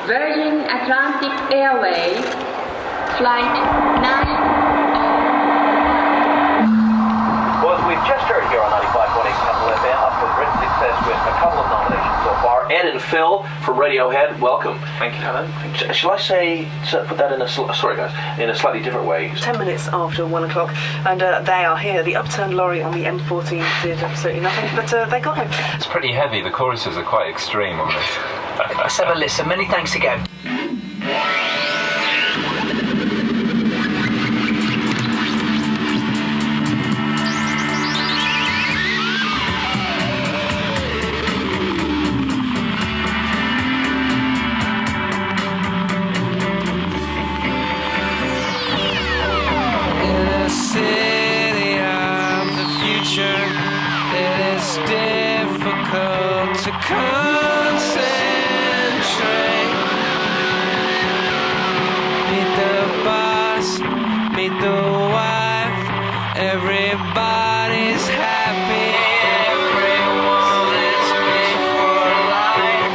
Virgin Atlantic Airways, flight 9. Well, as we've just heard here on 95.8 Capital FM, up with great success with a couple of nominations so far. Ed and Phil from Radiohead, welcome. Thank you, Alan. Shall I say, put that in a, sorry guys, in a slightly different way? 10 minutes after 1 o'clock, and they are here. The upturned lorry on the M14 did absolutely nothing, but they got him. It's pretty heavy. The choruses are quite extreme on this. Let's have a listen. Many thanks again. To concentrate. Meet the boss, meet the wife. Everybody's happy. Everyone is made for life.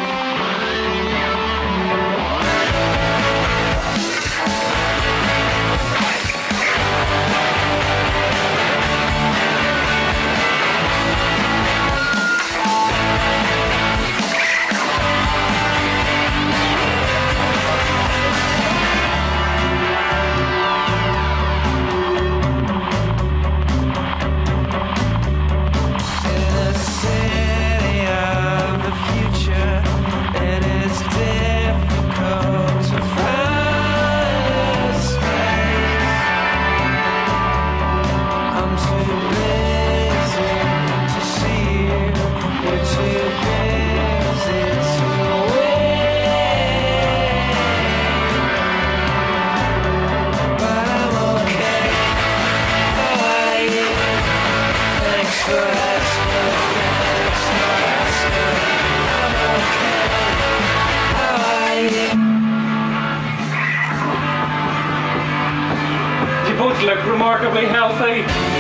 You both look remarkably healthy.